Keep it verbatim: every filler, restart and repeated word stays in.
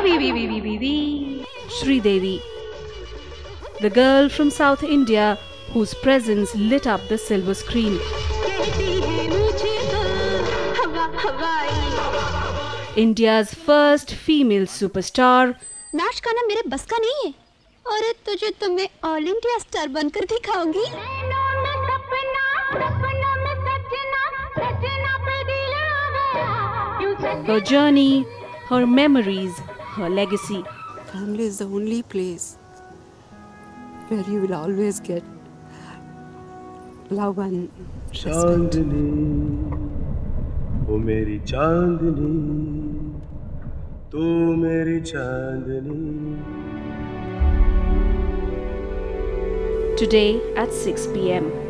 Sridevi, the girl from South India whose presence lit up the silver screen. India's first female superstar. नाच गाना मेरे बस का नहीं है। अरे तुझे तो मैं ऑल इंडिया स्टार बनकर दिखाऊंगी। Her journey, her memories, her legacy. Family is the only place where you will always get love and respect. ओ मेरी चांदनी, तू मेरी चांदनी. Today at six p m